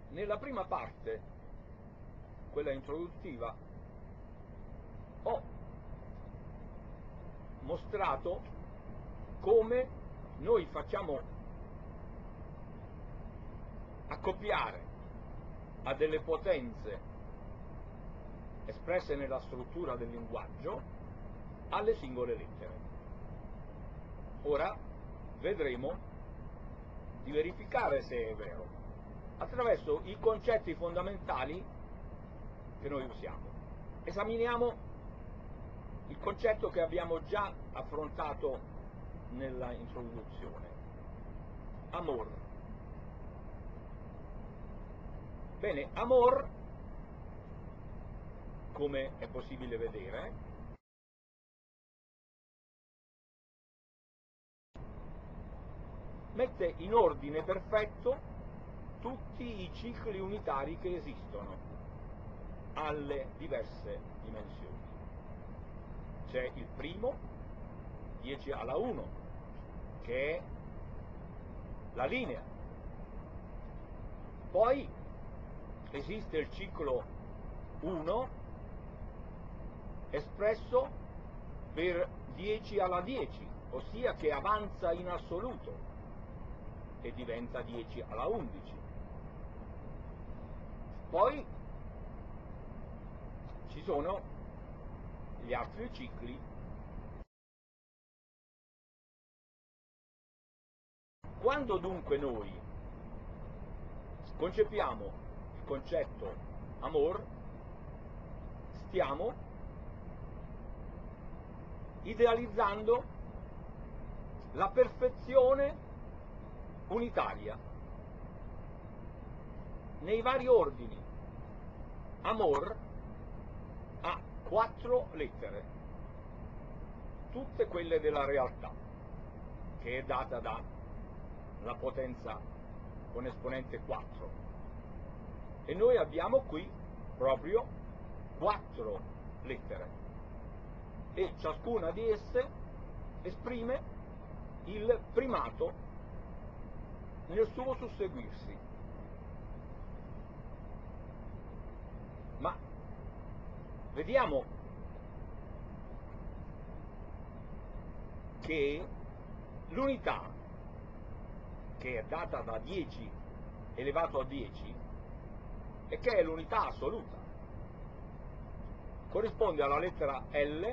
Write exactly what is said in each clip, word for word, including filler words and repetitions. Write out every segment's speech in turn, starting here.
nella prima parte, quella introduttiva, ho mostrato come noi facciamo accoppiare a delle potenze espresse nella struttura del linguaggio alle singole lettere. Ora vedremo di verificare se è vero attraverso i concetti fondamentali che noi usiamo. Esaminiamo il concetto che abbiamo già affrontato nella introduzione: amor. Bene, amor, come è possibile vedere, mette in ordine perfetto tutti i cicli unitari che esistono alle diverse dimensioni. C'è il primo, dieci alla uno, che è la linea. Poi esiste il ciclo uno, espresso per dieci alla dieci, ossia che avanza in assoluto e diventa dieci alla undici. Poi ci sono gli altri cicli quando dunque noi concepiamo il concetto amor, stiamo idealizzando la perfezione unitaria nei vari ordini. Amor ha quattro lettere, tutte quelle della realtà, che è data dalla potenza con esponente quattro, e noi abbiamo qui proprio quattro lettere, e ciascuna di esse esprime il primato nel suo susseguirsi. Ma vediamo che l'unità, che è data da dieci elevato a dieci, e che è l'unità assoluta, corrisponde alla lettera L,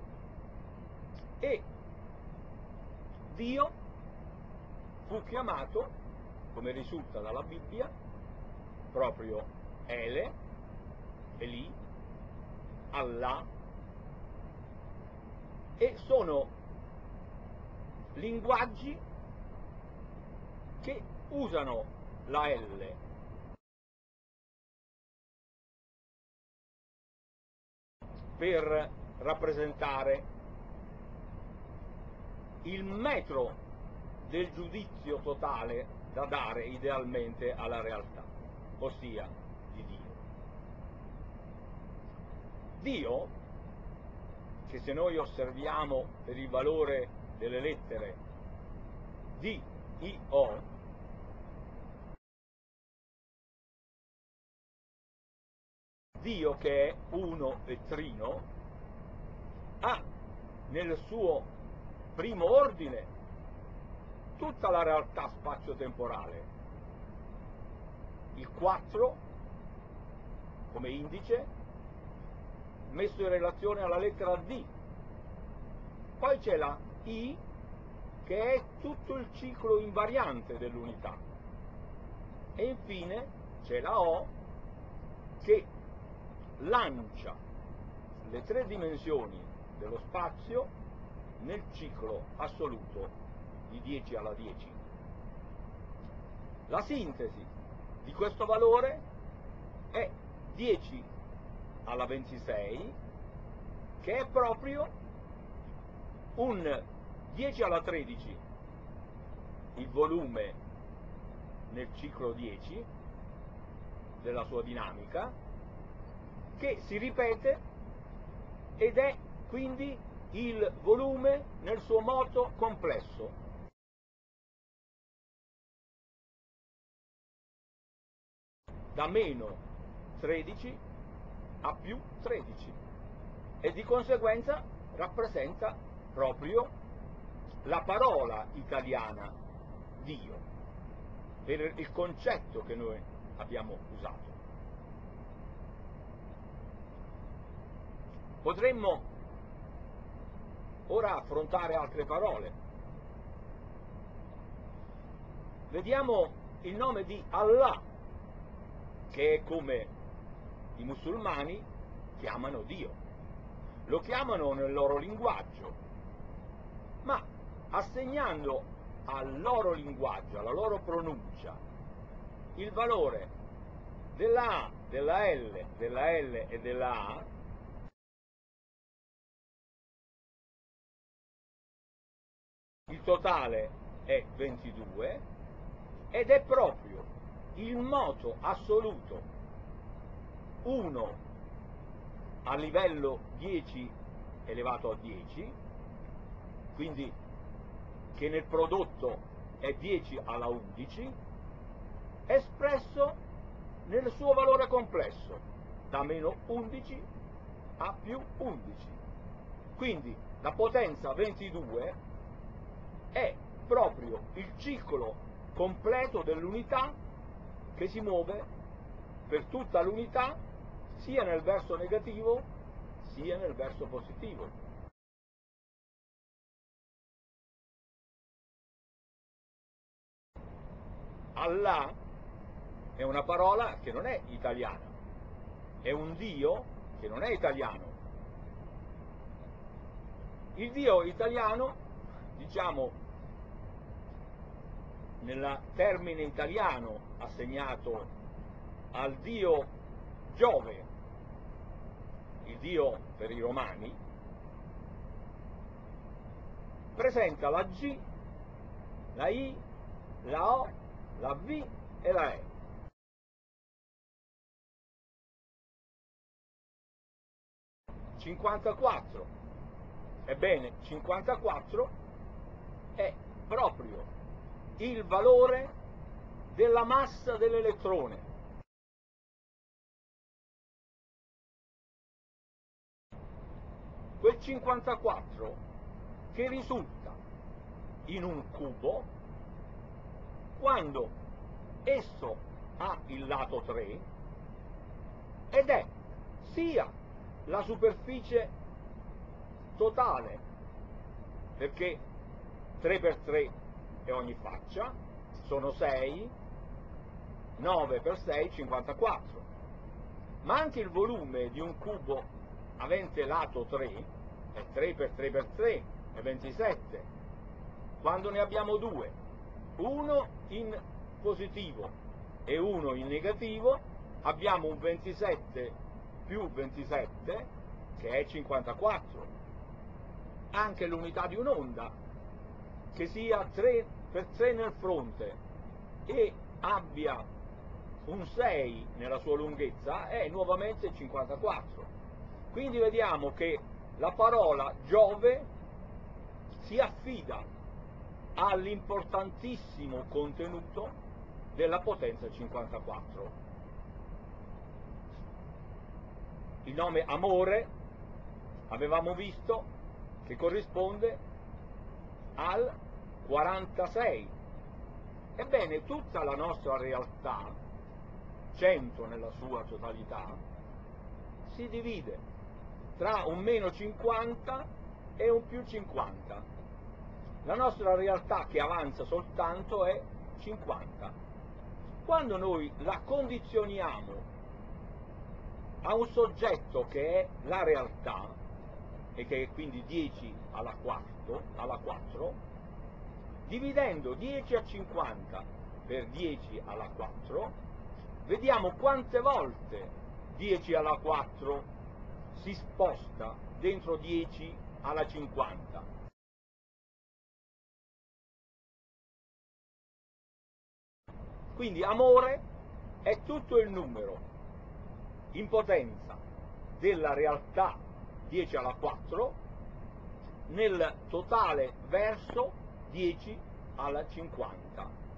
e Dio fu chiamato, come risulta dalla Bibbia, proprio Ele, Eli, Allah, e sono linguaggi che usano la L per rappresentare il metro del giudizio totale da dare idealmente alla realtà, ossia di Dio. Dio, che se noi osserviamo per il valore delle lettere D, I, O, Dio, che è uno e trino, ha nel suo primo ordine tutta la realtà spazio-temporale, il quattro come indice messo in relazione alla lettera D, poi c'è la I, che è tutto il ciclo invariante dell'unità, e infine c'è la O, che lancia le tre dimensioni dello spazio nel ciclo assoluto di dieci alla dieci. La sintesi di questo valore è dieci alla ventisei, che è proprio un dieci alla tredici, il volume nel ciclo dieci della sua dinamica, che si ripete ed è quindi il volume nel suo moto complesso. da meno tredici a più tredici e di conseguenza rappresenta proprio la parola italiana Dio, per il concetto che noi abbiamo usato. Potremmo ora affrontare altre parole. Vediamo il nome di Allah, che è come i musulmani chiamano Dio. Lo chiamano nel loro linguaggio, ma assegnando al loro linguaggio, alla loro pronuncia, il valore della A, della L, della L e della A, il totale è ventidue ed è proprio il moto assoluto uno a livello dieci elevato a dieci, quindi che nel prodotto è dieci alla undici, espresso nel suo valore complesso, da meno undici a più undici. Quindi la potenza ventidue è proprio il ciclo completo dell'unità che si muove per tutta l'unità, sia nel verso negativo sia nel verso positivo. Allah è una parola che non è italiana, è un Dio che non è italiano. Il Dio italiano, diciamo, nel termine italiano assegnato al dio Giove, il dio per i romani, presenta la G, la I, la O, la V e la E. cinquantaquattro. Ebbene, cinquantaquattro è proprio il valore della massa dell'elettrone. Quel cinquantaquattro che risulta in un cubo quando esso ha il lato tre ed è sia la superficie totale, perché tre per tre è ogni faccia, sono sei, nove per sei, cinquantaquattro, ma anche il volume di un cubo avente lato tre è tre per tre per tre, è ventisette. Quando ne abbiamo due, uno in positivo e uno in negativo, abbiamo un ventisette più ventisette che è cinquantaquattro. Anche l'unità di un'onda, che sia tre per tre nel fronte e abbia un sei nella sua lunghezza, è nuovamente cinquantaquattro. Quindi vediamo che la parola Giove si affida all'importantissimo contenuto della potenza cinquantaquattro. Il nome Amore avevamo visto che corrisponde al quarantasei. Ebbene, tutta la nostra realtà, cento nella sua totalità, si divide tra un meno cinquanta e un più cinquanta. La nostra realtà che avanza soltanto è cinquanta. Quando noi la condizioniamo a un soggetto che è la realtà, e che è quindi dieci alla quattro, alla quattro, dividendo dieci a cinquanta per dieci alla quattro, vediamo quante volte dieci alla quattro si sposta dentro dieci alla cinquanta. Quindi amore è tutto il numero in potenza della realtà dieci alla quattro nel totale verso dieci alla cinquanta.